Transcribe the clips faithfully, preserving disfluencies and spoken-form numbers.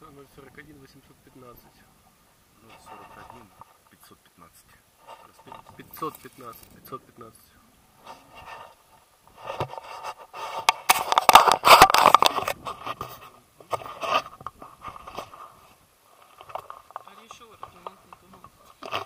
ноль сорок один восемьсот пятнадцать. ноль сорок один пятьсот пятнадцать. пятьсот пятнадцать. пятьсот пятнадцать. Are you sure you want me to move?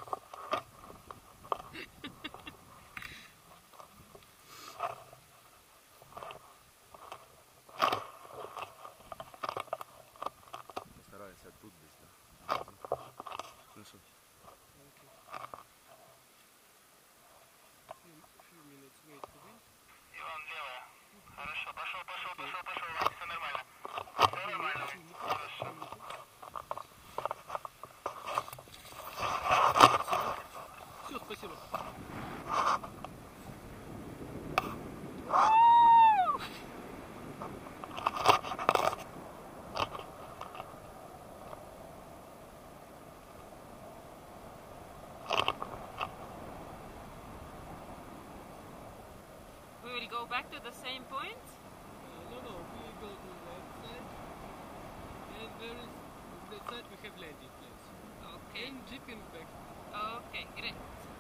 Постарайся тут здесь, да. Ну что? Few minutes wait for wind. Иван, левая. Хорошо, пошел, пошел, пошел, пошел, Вань, все нормально. Все нормально, Вань. Хорошо. Все, спасибо. We will go back to the same point? Uh, no, no, we go to the left side. And there is, on that side we have landing place. Okay. And jeeping back. Okay, great.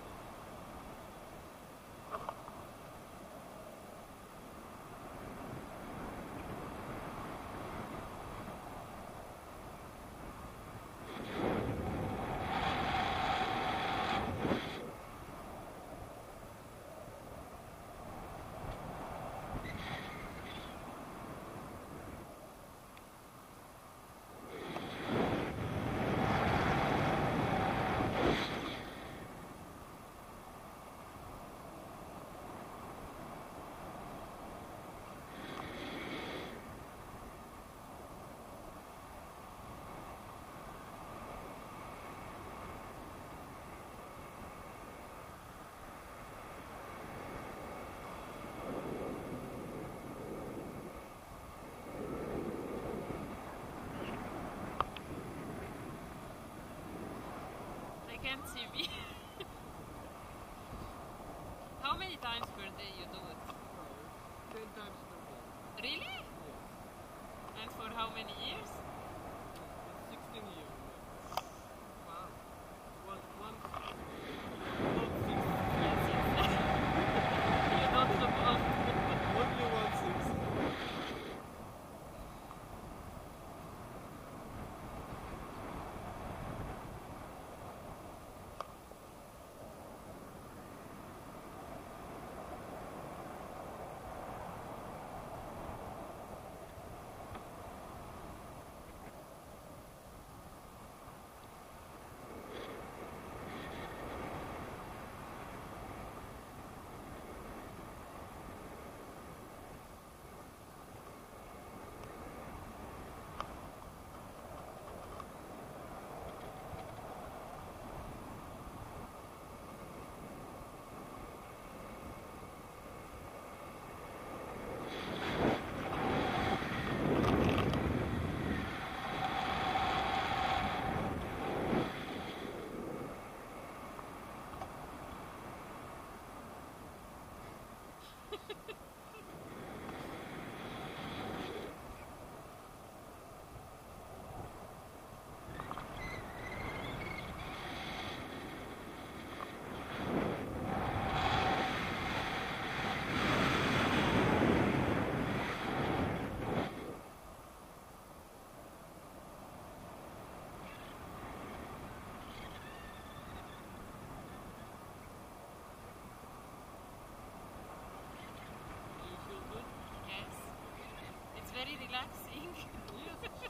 They can't see me. How many times per day you do it? Ten times per day. Really? Yes. And for how many years? sixteen years. Wow. One, one, not six. You don't suppose. Only one six. You feel good? Yes. It's very relaxing. Yes.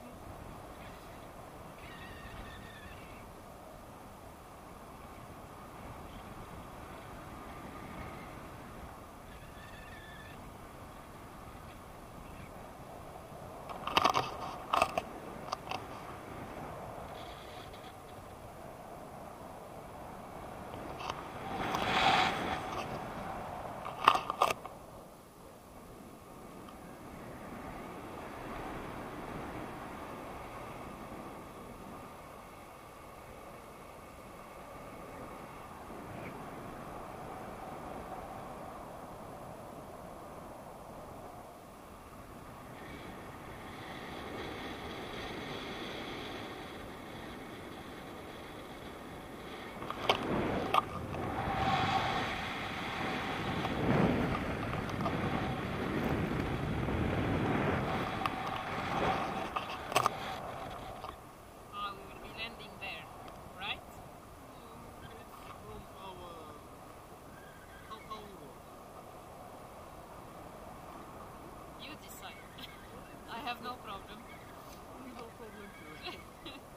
I have no problem. No problem too.